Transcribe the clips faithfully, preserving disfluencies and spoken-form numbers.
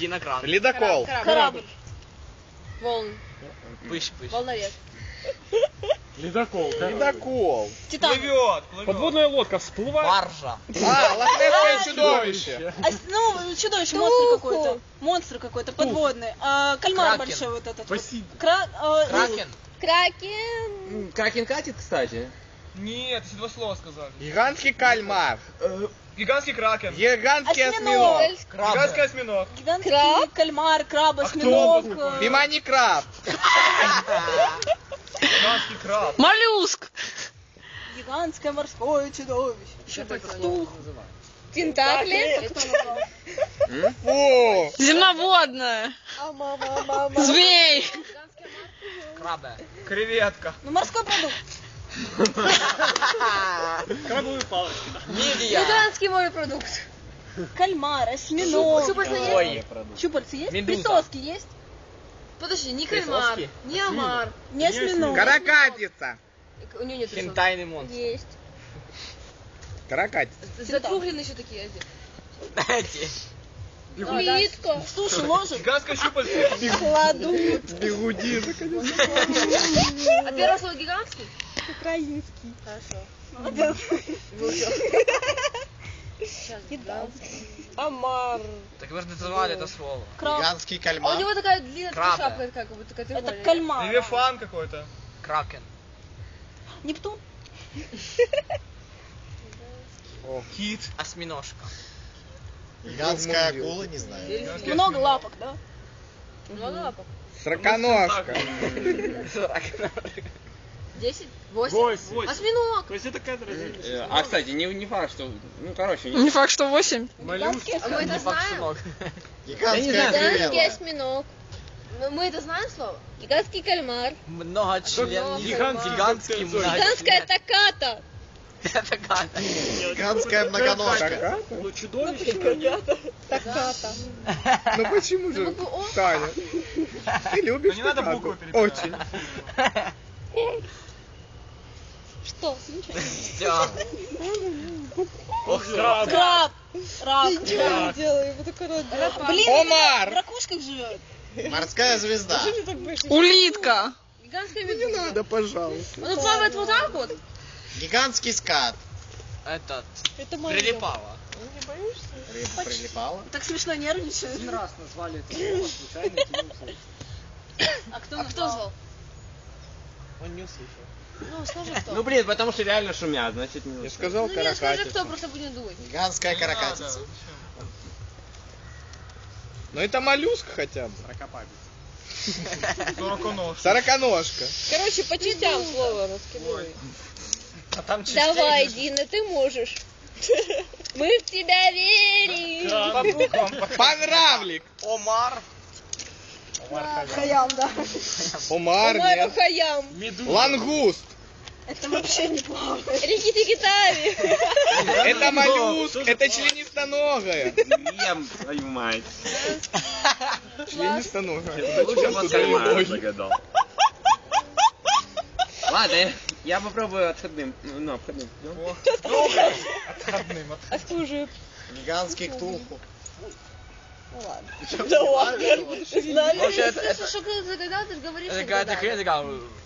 Динокран. Ледокол. Корабль. Волн. Пыщ-пыщ. Волнорез. Ледокол. Ледокол. Титан. Плывет, плывет. Подводная лодка всплывает. Баржа. А, лохнесское чудовище. А, ну, чудовище, монстр какой-то. Монстр какой-то, подводный. А, кальмар Кракен. большой вот этот. Спасибо. Вот. Кра... а, Кракен. Кракен. Кракен катит, кстати. Нет, все два слова сказали. Гигантский кальмар. Гигантский кракен. Гигантский Осьминог. осьминог. Гигантский осьминог. Гигантский кальмар, краб, А осьминог. кто он э, Внимание, краб. Гигантский краб. Моллюск. Гигантское морское чудовище. Еще стух. Тентакли. Фу. Земноводная. Змей. Крабе. Креветка. Ну, морской продукт. Крабовые палочки. Мидия. Гигантский морепродукт. Кальмар, осьминог. Щупальца есть? Щупальца есть? Медуза. Присоски есть? Подожди, не кальмар, Присоски? не омар. Не осьминог. Каракатица. У нее нет присосок. Хентайный монстр. Есть. Каракатица. Закругленные еще такие. Эти. Улитка. Суши ложим? Гигантское щупальце. Кладут. Бегуди, наконец. А первое слово гигантский? Украинский. Хорошо. Сейчас, гигантский. Омар. Так вы же называли это слово. Краб. Гигантский А у кальмар. него такая длинная Крабы. шапка, как будто такая Это треугольная. кальмар. Левиафан какой-то. Кракен. Нептун. Кит. Осьминожка. Гигантская акула, не знаю. Гигантский Много осьминог. лапок, да? Много лапок. Сороконожка. Десять? Восемь? Восемь. Осьминог. То есть это какая-то разница. А, кстати, не, не факт, что... Ну, короче, не... Не факт, что восемь. Гигантский А мы это Не факт, что знаем? много. Гигантская Гигантский крылья. осьминог. Мы- Мы это знаем слово? Гигантский кальмар. Много член. Гигантский Гигантский Гигантская таката. Это как? Гигантская многоножка. Ну, чудовище. Таката. Ну почему же, букву О? Таня? Ты любишь Ну, не надо такату? буквы перебирать. Очень. Что? Все. Ох, краб. Краб. Рак. Делаю, вот такой рот. Блин, Омар. в ракушках живет. Морская звезда. Улитка. Гигантская Не медуза. надо, пожалуйста. Он плавает вот так вот? Гигантский скат. Этот. Это моя. Прилипало. Рыба прилипала. Так смешно нервничает. Один раз назвали это слово, случайно кинулся. А кто А кто звал? Он не услышал. Ну, скажи кто. Ну, блин, потому что реально шумят, значит, не Я нужно. сказал Ну нет, скажи каракатица. кто, просто будем думать. Гигантская каракатица. Но это моллюск хотя бы. Сороконожка. Сороконожка. Короче, по частям слово раскидывай. А там Давай, Дина, ты можешь. Мы в тебя верим. По буквам. Понравлик. Омар. Хаям, да. Омар, Омар нет. Хаям. Лангуст. Это вообще не плавает. Рикки-тики-тави. Это моллюск. Это членистоногая. Ем, твою мать. Членистоногая. Лучше бы кальмар загадал. Ладно, я, я попробую отходным. Ну, обходным. А служит. Гигантский ктулху. Да ладно. Знали? Вообще, это, Слышишь, это, что ты загадал, ты же говоришь, это что какая-то загадал. хрень такая.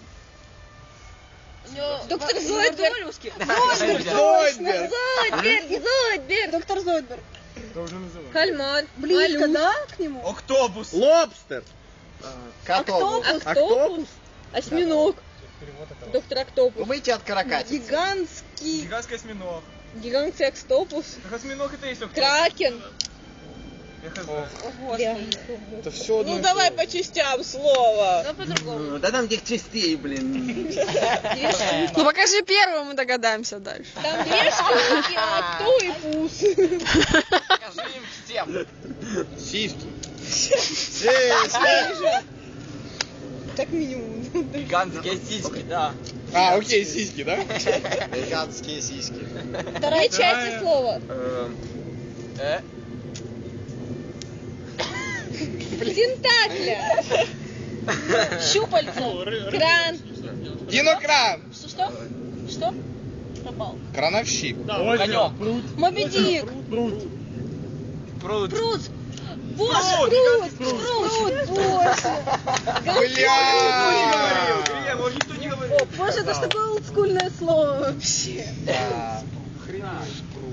У него Доктор в- Зойдберг. в моллюске. Зойдберг. Зойдберг, Зойдберг. Доктор Зойдберг. Кальмар. Близко, да, к нему? Октопус. Лобстер. Котобус. Октопус. Октопус. Осьминог. Доктор Октопус. Думайте от каракатицы. Гигантский. Гигантский осьминог. Гигантский Октопус. Так осьминог это и есть октопус. Кракен. Я хз. Это все одно. Ну давай по частям слово. Но по-другому. Ну, да там тех частей, блин. Ну покажи первого, мы догадаемся дальше. Там две штуки, а кто и пус. Скажи им всем. Сиськи. Так минимум. Гигантские сиськи, да. А, окей, сиськи, да? Гигантские сиськи. Вторая часть слова. Э? Тентакля. Щупальца. Кран. Динокран. Что, что? Что? Пропал. Крановщик. Конек. Моби Дик. Пруд. Пруд. Боже, Пруд, пруд, пруд, боже. Бля! Илья, может никто не говорил. Боже, это ж такое олдскульное слово вообще. Да.